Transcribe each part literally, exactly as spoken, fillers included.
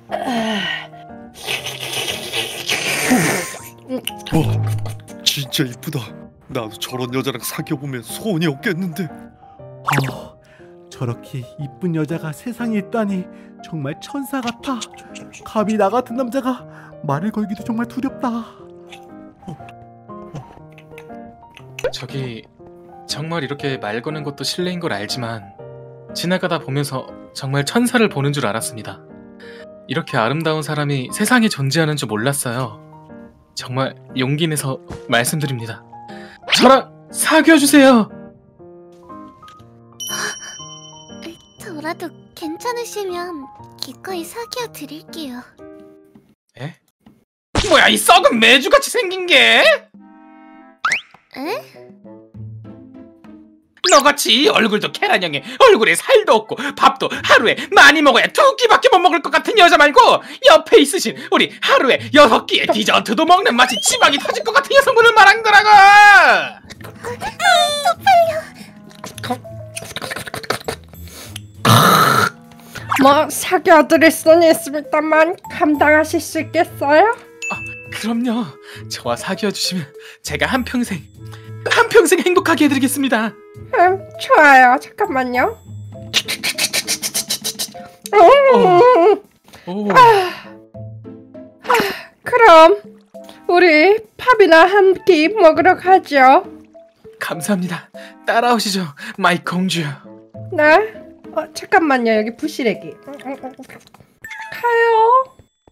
어, 진짜 이쁘다. 나도 저런 여자랑 사귀어보면 소원이 없겠는데. 어, 저렇게 이쁜 여자가 세상에 있다니 정말 천사 같아. 감히 나 같은 남자가 말을 걸기도 정말 두렵다. 저기 정말 이렇게 말 거는 것도 실례인 걸 알지만 지나가다 보면서 정말 천사를 보는 줄 알았습니다. 이렇게 아름다운 사람이 세상에 존재하는 줄 몰랐어요. 정말 용기 내서 말씀드립니다. 저랑 사귀어주세요. 저라도 괜찮으시면 기꺼이 사귀어 드릴게요. 에? 뭐야 이 썩은 메주같이 생긴 게? 에? 너같이 얼굴도 계란형에 얼굴에 살도 없고 밥도 하루에 많이 먹어야 두 끼밖에 못 먹을 것 같은 여자 말고 옆에 있으신 우리 하루에 여섯 끼의 디저트도 먹는 맛이 지방이 터질 것 같은 여성분을 말한 거라고! 뭐 사귀어드릴 수는 있습니다만 감당하실 수 있겠어요? 아, 그럼요. 저와 사귀어주시면 제가 한평생 한평생 행복하게 해드리겠습니다. 음, 좋아요. 잠깐만요. 어. 오. 아, 아, 그럼 우리 밥이나 한 끼 먹으러 가죠. 감사합니다. 따라오시죠, 마이 공주. 네? 어, 잠깐만요. 여기 부시래기. 가요.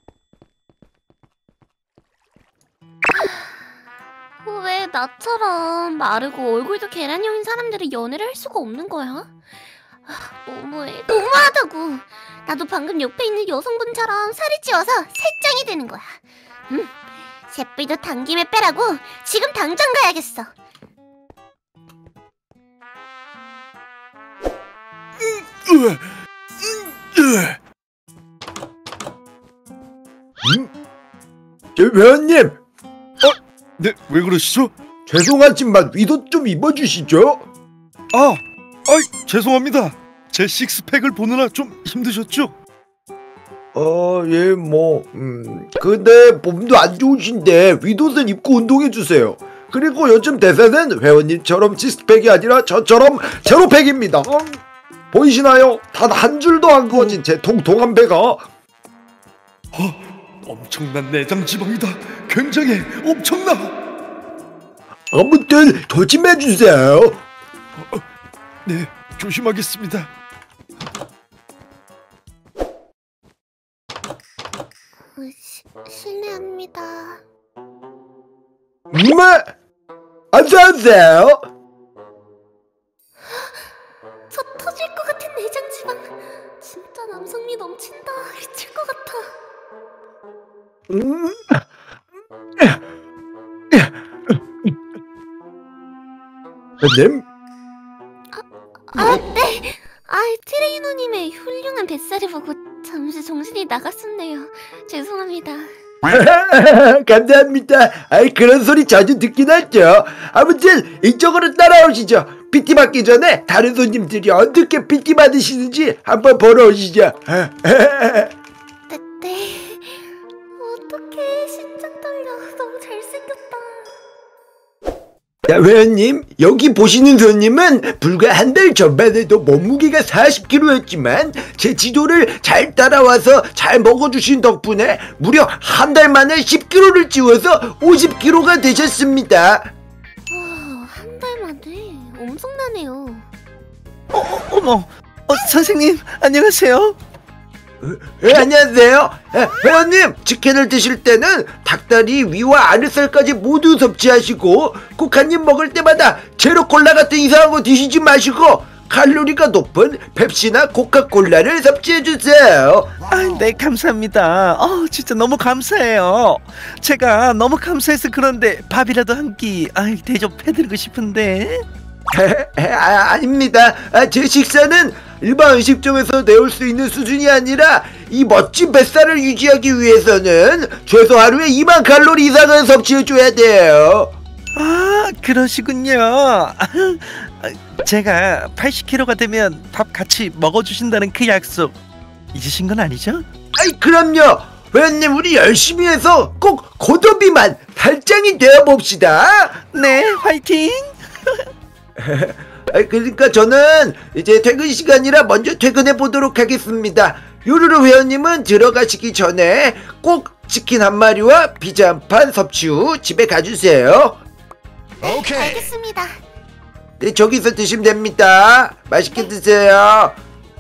왜 나처럼 마르고 얼굴도 계란형인 사람들이 연애를 할 수가 없는 거야? 아, 너무해. 너무하다고. 나도 방금 옆에 있는 여성분처럼 살이 찌워서 살짱이 되는 거야. 음, 샛불도 당김에 빼라고 지금 당장 가야겠어. 음? 저 회원님! 어? 네, 왜 그러시죠? 죄송하지만 위도 좀 입어주시죠. 아, 아이, 죄송합니다. 제 식스팩을 보느라 좀 힘드셨죠? 어, 예, 뭐, 음, 근데 몸도 안 좋으신데 위도는 입고 운동해주세요. 그리고 요즘 대세는 회원님처럼 식스팩이 아니라 저처럼 제로팩입니다. 어? 보이시나요? 단 한 줄도 안 그어진 제 통통한 배가. 어, 엄청난 내장 지방이다. 굉장히 엄청나. 아무튼 조심해주세요. 어, 네, 조심하겠습니다. 시, 실례합니다. 뭐? 어서오세요. 저 터질 것 같은 내장 지방. 진짜 남성미 넘친다. 미칠 것 같아. 음? 회원님? 아, 네. 아, 트레이너님의 훌륭한 뱃살을 보고 잠시 정신이 나갔었네요. 죄송합니다. 감사합니다. 아이, 그런 소리 자주 듣긴 하죠. 아무튼 이쪽으로 따라오시죠. 피티 받기 전에 다른 손님들이 어떻게 피티 받으시는지 한번 보러 오시죠. 네, 네. 어떡해, 심장 떨려. 너무 잘생겼다. 자, 회원님, 여기 보시는 손님은 불과 한 달 전만 해도 몸무게가 사십 킬로그램였지만 제 지도를 잘 따라와서 잘 먹어주신 덕분에 무려 한 달 만에 십 킬로그램를 찌워서 오십 킬로그램가 되셨습니다. 와, 한 달 만에 엄청나네요. 어, 어, 어머, 어, 선생님 안녕하세요. 네, 안녕하세요. 네, 회원님, 치킨을 드실 때는 닭다리 위와 아랫살까지 모두 섭취하시고 꼭 한 입 먹을 때마다 제로 콜라 같은 이상한 거 드시지 마시고 칼로리가 높은 펩시나 코카콜라를 섭취해주세요. 아, 네, 감사합니다. 어, 진짜 너무 감사해요. 제가 너무 감사해서 그런데 밥이라도 한 끼 대접해드리고 싶은데. 아, 아닙니다. 아, 제 식사는 일반 음식점에서 내올 수 있는 수준이 아니라 이 멋진 뱃살을 유지하기 위해서는 최소 하루에 이만 칼로리 이상은 섭취해줘야 돼요. 아, 그러시군요. 제가 팔십 킬로그램가 되면 밥 같이 먹어주신다는 그 약속 잊으신 건 아니죠? 아, 아이 그럼요. 회원님 우리 열심히 해서 꼭 고도비만 달장이 되어봅시다. 네, 화이팅. 아, 그러니까 저는 이제 퇴근 시간이라 먼저 퇴근해 보도록 하겠습니다. 요루루 회원님은 들어가시기 전에 꼭 치킨 한 마리와 피자 한 판 섭취 후 집에 가주세요. 오케이. 알겠습니다. 네, 저기서 드시면 됩니다. 맛있게 드세요.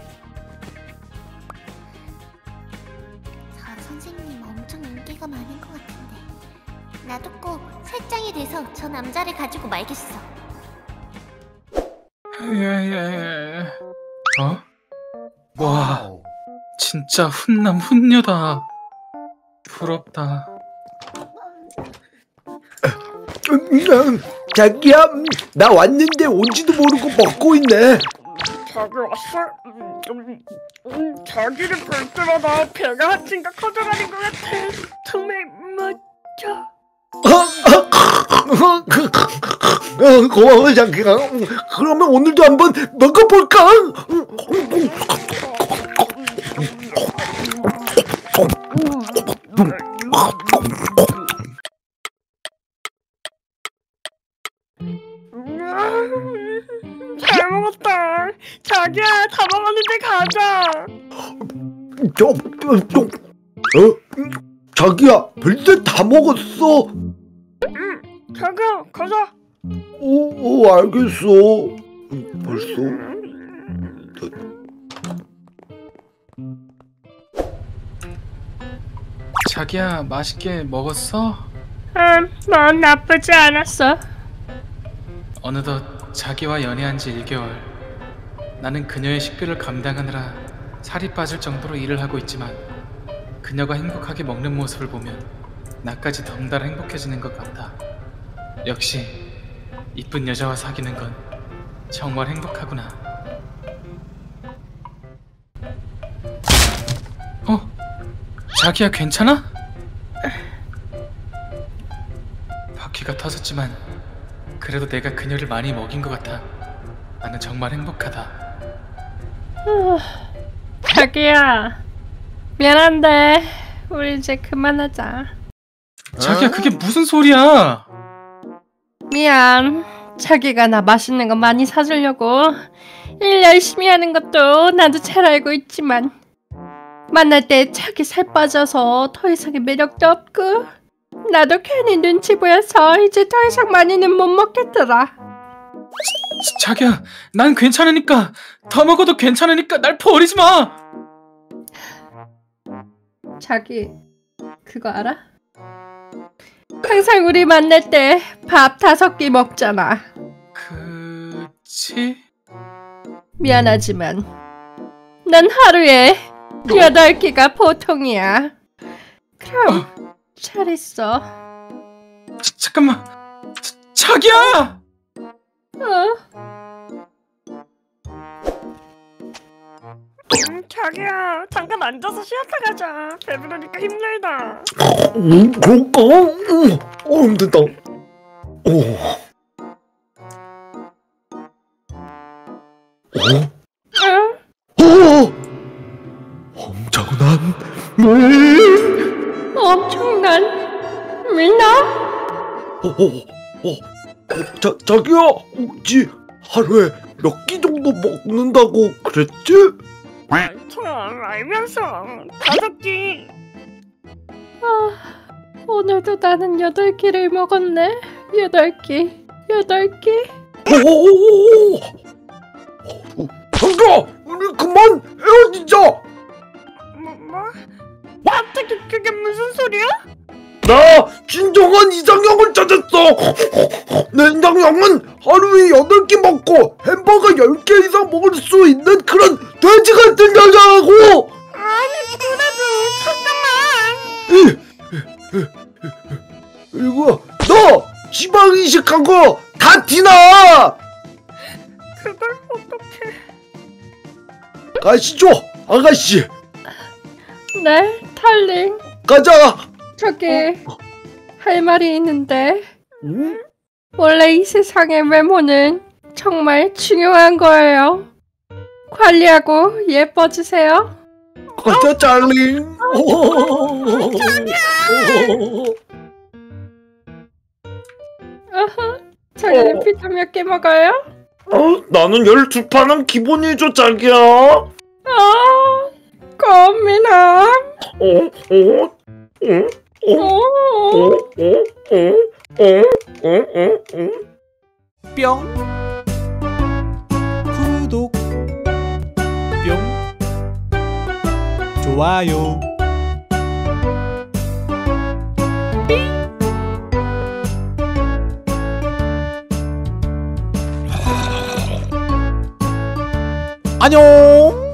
저 선생님 엄청 인기가 많은 것 같은데 나도 꼭 살장이 돼서 저 남자를 가지고 말겠어. 예예. 어? 와, 진짜 훈남 훈녀다. 부럽다. 음, 자기야, 음, 나 왔는데 온지도 모르고 먹고 있네. 자기 왔어? 음, 음, 자기를 볼 때마다 배가 한 층가 커져가는 것 같아. 정말 멋져. 어, 고마워 자기야. 그러면 오늘도 한번 먹어볼까? 잘 먹었다. 자기야, 다 먹었는데 가자. 저, 저, 어? 자기야, 벌써 다 먹었어. 응, 자기야, 가자. 오, 오 알겠어. 벌써? 자기야, 맛있게 먹었어? 음, 넌 나쁘지 않았어. 어느덧 자기와 연애한 지 일 개월. 나는 그녀의 식비를 감당하느라 살이 빠질 정도로 일을 하고 있지만 그녀가 행복하게 먹는 모습을 보면 나까지 덩달아 행복해지는 것 같다. 역시 이쁜 여자와 사귀는 건 정말 행복하구나. 어? 자기야, 괜찮아? 바퀴가 터졌지만 그래도 내가 그녀를 많이 먹인 것 같아. 나는 정말 행복하다. 자기야, 미안한데 우리 이제 그만하자. 자기야, 그게 무슨 소리야? 미안. 자기가 나 맛있는 거 많이 사주려고 일 열심히 하는 것도 나도 잘 알고 있지만 만날 때 자기 살 빠져서 더 이상의 매력도 없고 나도 괜히 눈치 보여서 이제 더 이상 많이는 못 먹겠더라. 자기야, 난 괜찮으니까. 더 먹어도 괜찮으니까 날 버리지 마. 자기, 그거 알아? 항상 우리 만날 때 밥 다섯 끼 먹잖아. 그치? 미안하지만 난 하루에 여덟 끼가 보통이야. 그럼 어? 잘 있어. 자, 잠깐만. 자, 자기야! 어? 음, 자기야, 잠깐 앉아서 쉬었다 가자. 배부르니까 힘들다. 음, 그럴까? 음, 어, 힘들다. 오. 어? 응? 어? 엄청난 물. 엄청난 밀나? 어, 어, 어, 어, 자, 자기야, 혹시 하루에 몇 끼 정도 먹는다고 그랬지? 참 알면서 다섯 끼. 아, 오늘도 나는 여덟 끼를 먹었네. 여덟 끼, 여덟 끼. 오오오오. 자기야, 우리 그만 헤어지자. 뭐 뭐? 갑자기 그게 무슨 소리야? 나 진정한 이상형을 찾았어. 내 이상형은 하루에 여덟 끼 먹고 햄버거 열 개 이상 먹을 수 있는 그런 돼지 같은 여자라고. 아니 그래도 잠깐만. 이거 너 지방 이식한 거 다 티나. 그걸 어떡해. 가시죠 아가씨. 네, 달링. 가자. 저기 할 말이 있는데 응? 원래 이 세상의 외모는 정말 중요한 거예요. 관리하고 예뻐지세요. 가자 짤링. 어허, 자기는 피자 몇 개 먹어요? 어, 나는 열두 판은 기본이죠 자기야. 아, 고민함. 어, 어, 어, 어, 오. 어, 어, 어, 어, 어, 어. 뿅 구독 뿅 좋아요 안녕.